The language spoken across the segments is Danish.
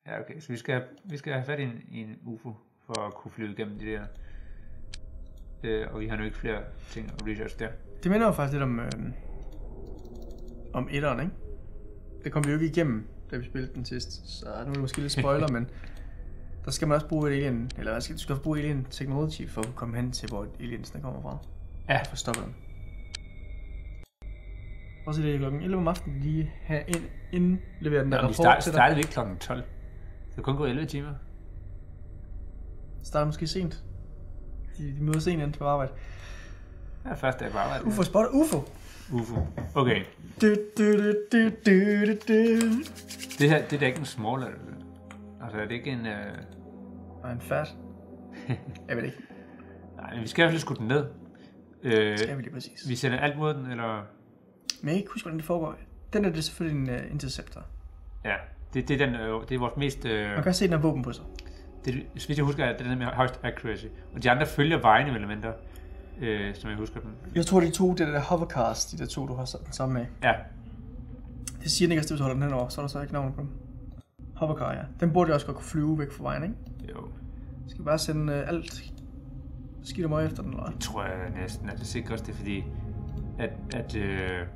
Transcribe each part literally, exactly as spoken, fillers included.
Ja, okay. Så vi skal, vi skal have fat i en, i en U F O, for at kunne flyve igennem de der. Øh, og vi har nu ikke flere ting at research der. Det minder jo faktisk lidt om, øh, om etteren, ikke? Det kom vi jo ikke igennem, da vi spillede den sidst. Så nu er det måske lidt spoiler, men der skal man også bruge et alien, eller hvad skal du skal bruge alien technology for at komme hen til, hvor aliensene kommer fra. Ja. For at stoppe dem. Og så er det klokken elleve om aftenen lige have ind, indlevere den der Nå, rapport vi start, til dig. startede ikke klokken tolv. Det kan kun gå elleve timer. Det starter måske sent. De, de møder sent ind på arbejde. Ja, første dag på arbejde. U F O spotter U F O. U F O. Okay. Du, du, du, du, du, du, du. Det her, det er da ikke en small letter. Altså, er det ikke en... Øh... Og en fat. Jeg ved ikke. Nej, men vi skal i hvert fald skudt den ned. Øh, Skal vi lige præcis. vi sender alt mod den, eller... Men jeg kan ikke huske, hvordan det foregår. Den er det selvfølgelig en uh, interceptor. Ja, det, det, er den, øh, det er vores mest... Øh... Man kan også se, den har våben på sig. Det, hvis jeg husker, at det er den med højst accuracy. Og de andre følger vejene elementer, øh, som jeg husker dem. Jeg tror, de to, det der hovercars, de der to, du har sat den sammen med. Ja. Det siger den ikke, at du holder den henover, så er der så ikke navn på dem. Hovercar, ja. Den burde jo også godt kunne flyve væk fra vejen, ikke? Jo. Skal vi bare sende uh, alt skidt og møg efter den, eller hvad? Det tror jeg næsten er det sikreste, fordi... At... at øh...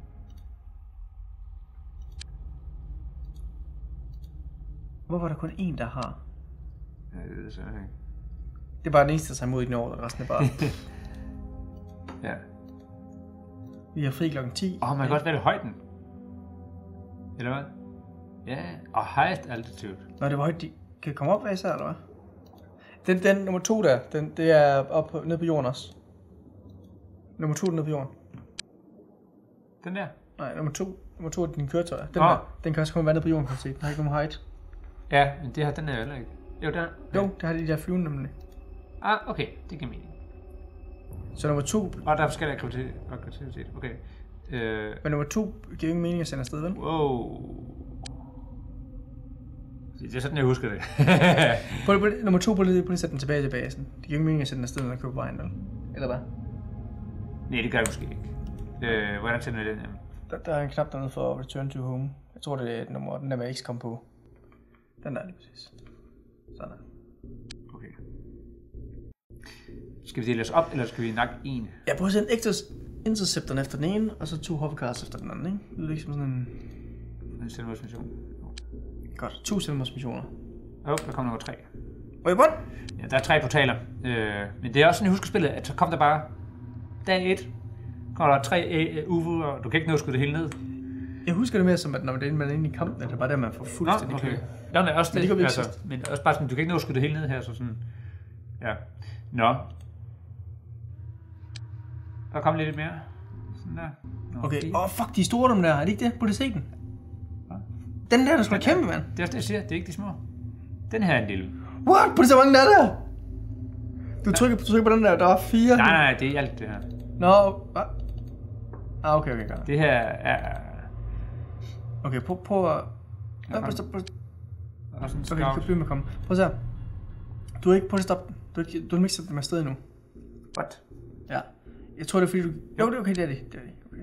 Hvorfor er der kun én, der har? Jeg ved det så ikke. Det er bare den eneste, der tager imod i den år, og resten er bare... Ja. Vi har fri klokken ti. Åh, oh, man kan godt vælge højden. Eller hvad? Ja, og highest altitude. Nå, det var højt, de kan komme op, hvad især, eller hvad? Den, den nummer to der, den, det er op på, nede på jorden også. Nummer to er nede på jorden. Den der? Nej, nummer to. Nummer to er din køretøj. Den, Nå. der, den kan også komme vandet på jorden, kan du se. Den har ikke nogen height. Ja, men det her, den er heller ikke. Jo, der. Jo, det har de der flyvende nemlig. Ah, okay, det giver mening. Så nummer to, Og der er forskellige aktivitet. Okay. Øh, men nummer to giver ingen mening at sende afsted, vel? wow. Det er sådan, jeg husker det. Prøv, prøv, nummer to, prøv lige, prøv lige at sætte den tilbage til basen. Det giver ingen mening at sende den afsted, når den køber vejen, vel? Eller hvad? Nej, det gør det måske ikke. Øh, hvordan sender jeg den? Der, der er en knap dernede for return to home. Jeg tror, det er et nummer, den der med X kom på. Den der lige præcis. Sådan. Okay. Skal vi dele os op, eller skal vi nakke en? Jeg prøver at sende Ectos Interceptoren efter den ene, og så to hovercars efter den anden, ikke? Det lyder ikke som sådan en... En selvmordsmission. Godt, to selvmordsmissioner. Åh, oh, der kom nummer tre. Wait, what? Ja, der er tre portaler. Øh, men det er også sådan, jeg husker spillet, at så kom der bare dag et. Kommer der tre U F O'er, og du kan ikke nå at skyde det hele ned. Jeg husker det mere som, at når man er inde i kampen, er det bare der, man får fuldstændig Nå, okay. kø. Ja, men også Men det, det går vi ikke altså, sidst. men også bare sådan, du kan ikke nå at skyde det hele ned her, så sådan, ja. Nå. Der kom lidt mere. Sådan der. Nå, Okay, fint. åh oh, fuck, de er store dem der, er det ikke det? Prøv lige at se den. Hva? Den der, der skulle Den kæmpe, der. mand. Det er også det, jeg siger, det er ikke de små. Den her er en lille. What? Prøv lige så mange der er der. Du trykker, du trykker på den der, der var fire. Nej, nej, nej, det er alt det her. Nå, hvad? Ah, okay, okay, godt. Det her er... Okay, prøv, prøv at... Nå, prøv, prøv, prøv. Også en Okay, du kan scout. blive med at komme. Prøv at se her. Du er ikke, prøv at stoppe den. Du har ikke, du har ikke sat dem afsted endnu. What? Ja. Jeg tror, det er fordi du... Jo, det er okay, det er det. Det er det. Okay.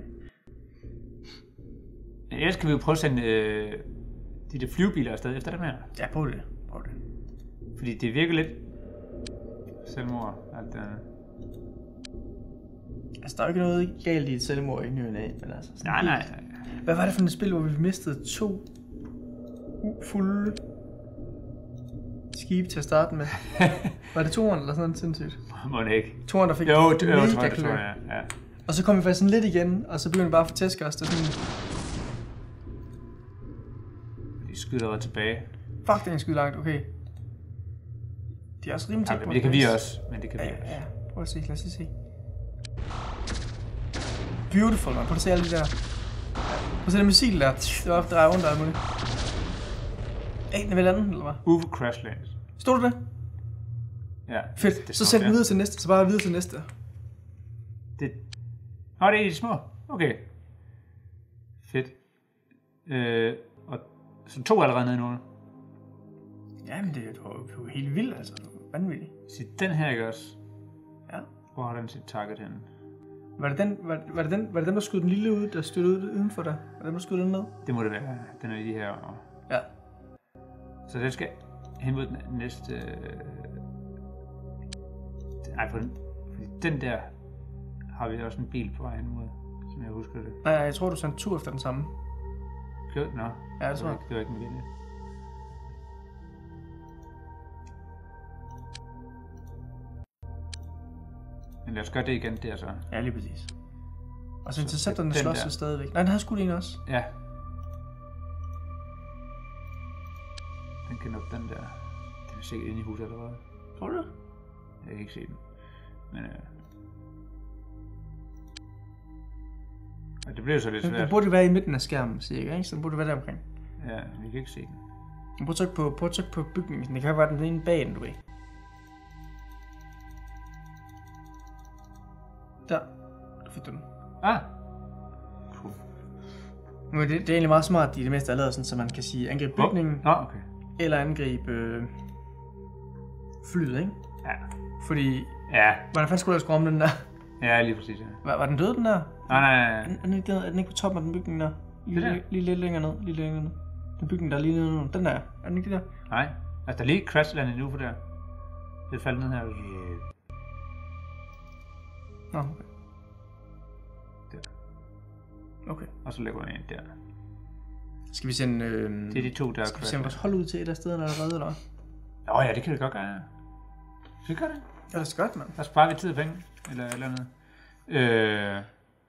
Ellers skal vi jo prøve at sende øh, de der flyvebiler afsted efter dem her. Ja, prøv det. Prøv det. Fordi det virker lidt selvmord, alt det andet. Altså, der er jo ikke noget galt i et selvmord i ny og næ, men altså... sådan Nej, nej, helt- nej. Hvad var det for et spil, hvor vi mistede to fulde skibe til at starte med? Var det toeren eller sådan noget sindssygt? Må det ikke. Toeren, der fik Jo, det, jo, mega tror jeg, det tror klø. jeg, ja. Og så kom vi faktisk sådan lidt igen, og så begyndte vi bare at fortæske os. Det er sådan, De skyder allerede tilbage. fuck, det er en skide langt, okay. De er også rimelig tæt Ja, på. men det kan vi os. også. Men det kan Ja, vi ja, også. ja. Prøv at se, lad os lige se. Beautiful, man. Prøv at se alle de der. Prøv at se det missil der. Det var dreje rundt og alt muligt. Ej, den er vel anden, eller hvad? U F O crash lands. Stod du det? Ja. Fedt. Det Så står send den der. videre til næste. Så bare videre til næste. Det... Nå, det er de små. Okay. Fedt. Øh, og så to er allerede nede nu. Jamen, det er jo er helt vildt, altså. Du er vanvittig. Så den her, ikke også? Ja. Hvor har den sit target henne? Var det, den, var, var, det den, var det dem, der skød den lille ud, der støttede ud uden for dig? Var det dem, der skød den ned? Det må det være. Den er lige her. Og... Ja. Så Så den skal hen mod den næste... Øh... Nej, for den, fordi den der har vi også en bil på vej hen mod, som jeg husker det. Nej, jeg tror, du sendte tur efter den samme. Kød? Nå. Ja, det tror jeg. Det var ikke med vilje. Men lad os gøre det igen der så. Ja, lige præcis. Og så Så intercepterne den slås der. jo stadigvæk. Nej, den har skudt en også. Ja. Den kan nok den der. Den er sikkert inde i huset allerede. Tror du det? Jeg kan ikke se den. Men øh... og det bliver så lidt Den, den svært. burde være i midten af skærmen, cirka, ikke? Så den burde være der omkring. Ja, vi kan ikke se den. Prøv at trykke på, prøv at trykke på bygningen. Det kan være den ene bag den, du ved. Der. Du fik den. Ah! Cool. Men det, det er egentlig meget smart, de det meste er lavet sådan, så man kan sige angribe bygningen, Nå, okay. eller angribe øh, flyet, ikke? Ja. Fordi, Ja, hvordan fanden skulle jeg skrue om den der? ja, lige præcis, ja. Var, var den død, den der? Nej, nej, Er nej. den, er den ikke, er den ikke på toppen af den bygning der? Lige, Det der? lige, lige lidt længere ned, lige længere ned. Den bygning, der er lige nede nu, den der, er den ikke det der? Nej. Altså, der er lige crashlandet nu for der. Det faldt ned her. Nå, okay. Der. Okay. Og så lægger jeg en der. Skal vi sende, øh, Det er de to, der er skal vi sende vores hold ud til et af stederne allerede, eller hvad? Åh oh, ja, det kan vi godt gøre, ja. Skal vi gøre det? Ja, det er godt, mand. Der sparer vi tid og penge. Eller eller andet. Øh...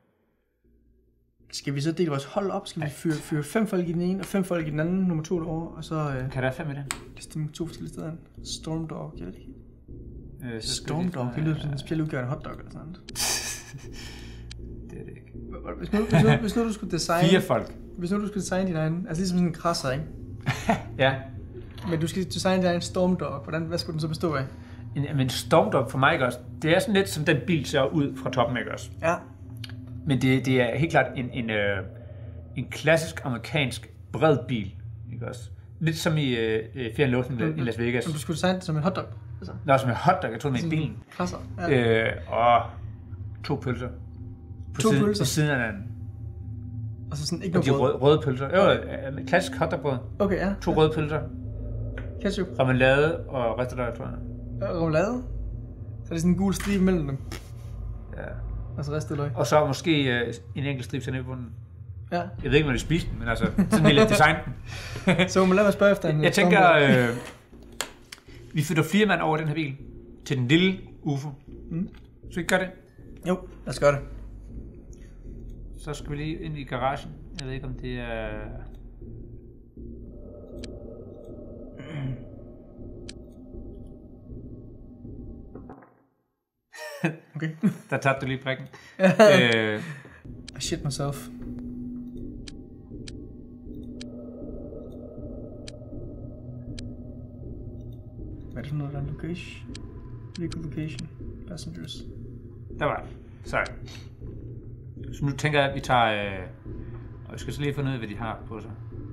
Skal vi så dele vores hold op? Skal vi fyre, fyre fem folk i den ene, og fem folk i den anden, nummer to derovre, og så øh, Kan der være fem i det? liste to forskellige steder hen? Stormdog, jeg ved det ikke. Øh, så skal vi Stormdog, lige- det lyder som en speciel udgave af hotdog eller sådan noget. Det er det ikke. Hvis nu, hvis, nu, hvis nu du skulle designe... Fire folk. Hvis nu du skulle designe din egen... Altså ligesom sådan en krasser, ikke? Ja. Men du skal designe din egen Stormdog. Hvordan, hvad skulle den så bestå af? En, men Stormdog for mig ikke også. Det er sådan lidt som den bil ser ud fra toppen, ikke også? Ja. Men det, det er helt klart en, en, øh, en klassisk amerikansk bred bil, ikke også? Lidt som i øh, Fear and Loathing i Las Vegas. Men du skulle designe det som en hotdog. Altså, Nå, som en hotdog, jeg troede med i bilen. krasser. Ja. Øh, og to pølser. På To siden, pølser? På siden af den. Og så sådan ikke Og de noget røde, brød. røde pølser. Jo, øh, klassisk hotdogbrød. Okay, ja. To røde pølser. Ketchup. Remoulade og ristet løg, tror jeg. Og remoulade. Så er det sådan en gul stribe mellem dem. Ja. Og så ristet løg. Og så måske øh, en enkelt stribe til nede på bunden. Ja. Jeg ved ikke, om de spiste den, men altså, sådan vil jeg designe den. Så må lad mig spørge efter en... Jeg tænker, øh, vi flytter fire mand over den her bil til den lille U F O. Mm. Så vi gør det. Jo, lad os gøre det. Så skal vi lige ind i garagen. Jeg ved ikke, om det er... Okay. Der tabte du lige prikken. øh, I shit myself. Hvad er det for noget, der er location? Vehicle location. Passengers. der var det. Sorry. Så nu tænker jeg, at vi tager... Øh, og vi skal så lige finde ud af, hvad de har på sig.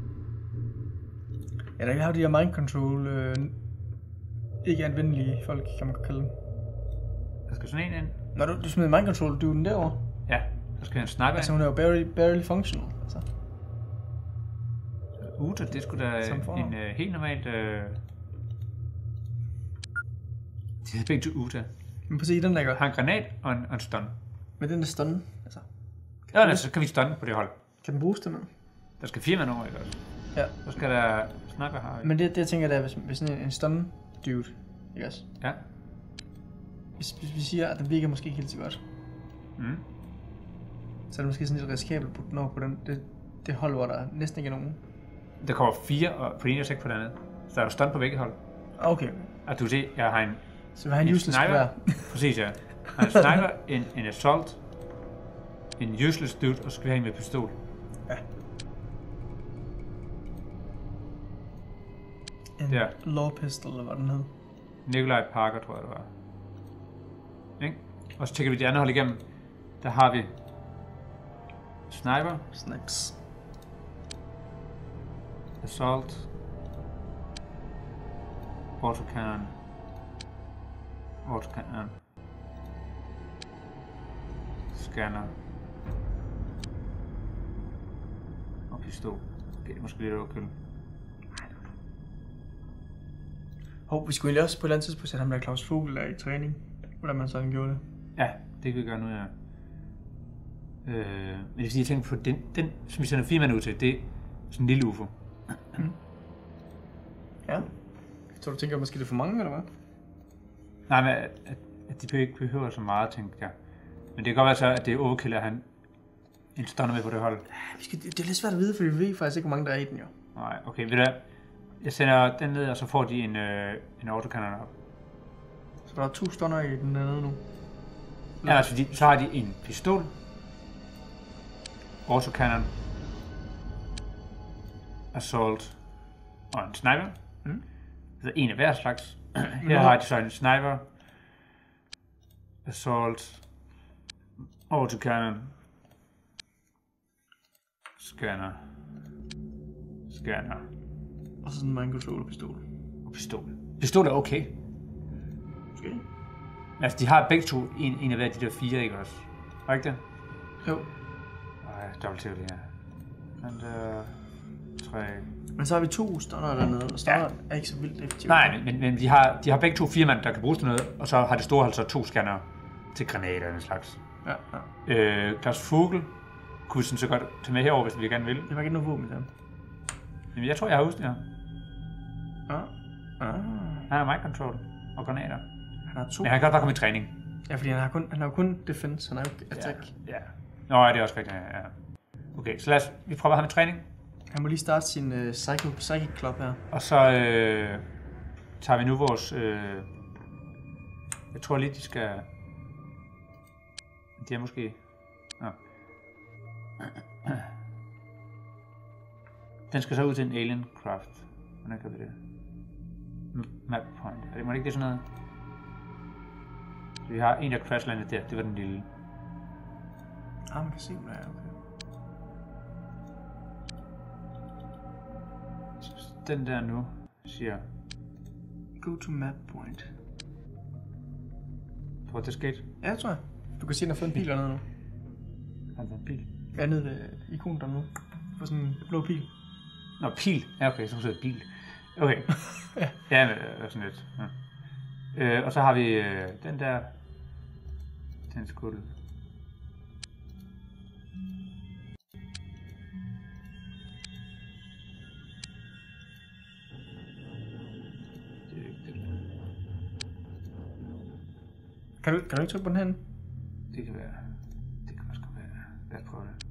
Ja, der har de her mind control, øh, ikke anvendelige folk, kan man godt kalde dem. Der skal sådan en ind. Når du, du smider mind control, du er den derovre. Ja, der skal vi have en sniper Altså ind. hun er jo barely, barely functional. Altså. Uta, det skulle da Som fornavn. en øh, helt normalt... Øh... De hedder begge to Uta. Men prøv at se, den der godt. Har en granat og en, og en stun. Men den er stun. Altså, Ja, altså, så kan vi stunne på det hold. kan den bruges til noget? Der skal fire mand over, ikke også? Ja. Så skal der sniper her. Men det, det jeg tænker, det er, hvis, hvis sådan en, en stun dude, ikke også? Ja. Hvis, hvis vi siger, at den virker måske ikke helt så godt, Mm. så er det måske sådan lidt risikabelt at putte den over på den, det, det hold, hvor der næsten ikke er nogen. Der kommer fire og på det ene og seks på det andet. Så der er jo stun på begge hold. Ah, okay. Og du kan se, jeg har en, Så vi har en en useless sniper. hver. Præcis, ja. Jeg har en sniper, en, en assault, en useless dude, og så skal vi have en med pistol. Ja. En Der. law pistol, eller hvad den hed. Nikolaj Parker, tror jeg det var. Ikke? Og så tjekker vi de andre hold igennem. Der har vi sniper, Snipes. assault, autocannon, autocannon, scanner og pistol. Okay, måske lidt overkill. Hov, vi skulle egentlig også på et eller andet tidspunkt sætte ham der Claus Vogel der i træning. Hvordan man sådan gjorde det. Ja, det kan vi gøre nu, ja. Øh, men det er fordi, jeg tænker på, den, den som vi sender fire mand ud til, det er sådan en lille U F O. Mm. Ja. Så du tænker måske, det er for mange, eller hvad? Nej, men at, at, at de ikke behøver så meget, tænker jeg. Men det kan godt være så, at det er overkill, at han en stunner med på det hold. Ja, vi skal, det er lidt svært at vide, for vi ved faktisk ikke, hvor mange der er i den, jo. Nej, okay, ved du hvad? Jeg sender den ned, og så får de en, øh, en autocannon op. Så der er to stunner i den dernede nu? Ja, altså de, så har de en pistol, autocannon, assault og en sniper. Mm. Altså en af hver slags. Her har de så en sniper, assault, autocannon, scanner, scanner. Og så sådan en mind controller pistol. Og pistol. Pistol er okay. Måske. Altså, de har begge to en, en af hver de der fire, ikke også? Var ikke det? Jo. Ej, dobbelt til det her. Den der... Tre... Men så har vi to stunner dernede, og stunner ja. er ikke så vildt effektivt. Nej, men, men de, har, de har begge to fire mand, der kan bruges til noget, og så har det store altså to scanner til granater eller slags. Ja, ja. Øh, Claus Vogel kunne vi sådan så godt tage med herover, hvis vi gerne vil. Det var ikke noget våben med dem. Jamen, jeg tror, jeg har huset det her. Ja. Ah. Han har mind control og granater. Han har to. Men han kan godt bare komme i træning. Ja, fordi han har kun, han har kun defense, han har jo attack. Ja, ja. Nå, ja, det er også rigtigt, ja. Okay, så lad os, vi prøver ham i træning. Han må lige starte sin uh, psycho, psychic club her. Og så øh, tager vi nu vores... Øh, jeg tror lige, de skal... De er måske... Nå. Den skal så ud til en alien craft. Hvordan gør vi det? Map point. Er det, må det ikke det sådan noget? Så vi har en, der crashlandet der. Det var den lille. Ah, man kan se, hvad der er. Okay. Den der nu siger... Go to map point. Tror du, det skete? Ja, det tror jeg. Du kan se, at han har fået en pil dernede nu. Har han fået en pil? Ja, nede ved ikonen dernede. På sådan en blå pil. Nå, pil. Ja, okay, så er det bil. Okay. Ja. Ja, men, øh, sådan lidt. Ja. Øh, og så har vi øh, den der... Den skulle... Kan du, kan du ikke trykke på den her? Det kan være. Det kan også godt være. Lad os prøve det.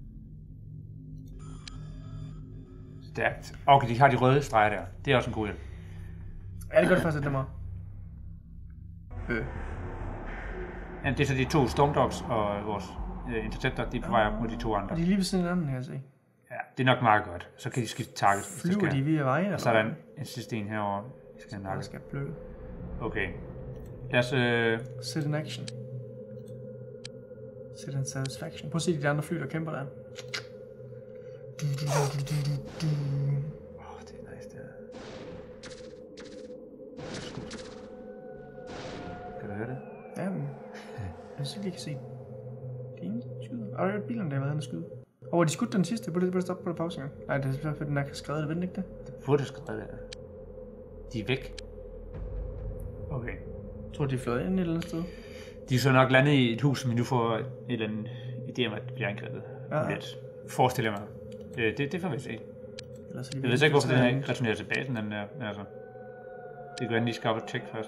Stærkt. Okay, de har de røde streger der. Det er også en god hjælp. Ja, det gør det faktisk lidt nemmere. Øh. Ja, det er så de to Stormdogs og vores øh, Interceptor, de er på vej op mod de to andre. Og de er lige ved siden af anden, kan jeg se. Ja, det er nok meget godt. Så kan de skifte target. Flyver de via vejen? Og så er der en, en sidste en herovre. Vi skal have nakket. skal plukke. Okay. Lad os... Øh... Set in action. Set in satisfaction. Prøv at se de andre fly, der kæmper der. Åh, oh, det er nice, det her. Kan du høre det? Ja, men... Jeg synes, vi kan se. Det er en skyder. Og der er bilerne, der har været inde og skyde. Åh, oh, de skudte den sidste. Burde det stoppe på det pause gang? Nej, det er selvfølgelig, den er skrevet det, vent ikke det? Det burde skrevet det. De er væk. Okay. Jeg tror, de er fløjet ind et eller andet sted. De er så nok landet i et hus, som vi nu får et eller andet idé om, at det bliver angrebet. Ja. Lidt. Forestiller jeg mig. Det, det, det får vi se. Eller så de jeg ved ikke, hvorfor den her ikke returnerer til basen, den der. Men altså, det kan være, de skal op og tjekke først.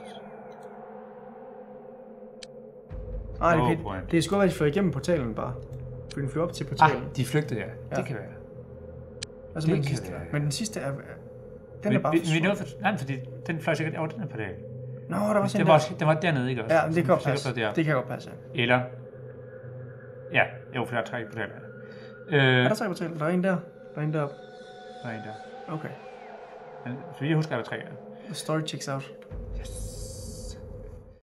Nej, det, kan, det er sgu være, at de får igennem portalen bare. Fordi den flyver op til portalen. Ah, de flygtede, ja. Ja. Det kan være. Altså, det den kan sidste. være. Men den sidste er... Den vi, er bare vi, vi nåede for... Nej, fordi den fløj sikkert over den her portal. Nå, der var sådan den var, også, den var dernede, ikke også? Ja, det kan godt passe. Der. Det kan godt passe, ja. Eller... Ja, jo, for der er tre portaler. Øh, er der tre portaler? Der er en der. Der er en deroppe. Der er en der. Okay. Men, så jeg husker, at der er tre. Ja. The story checks out.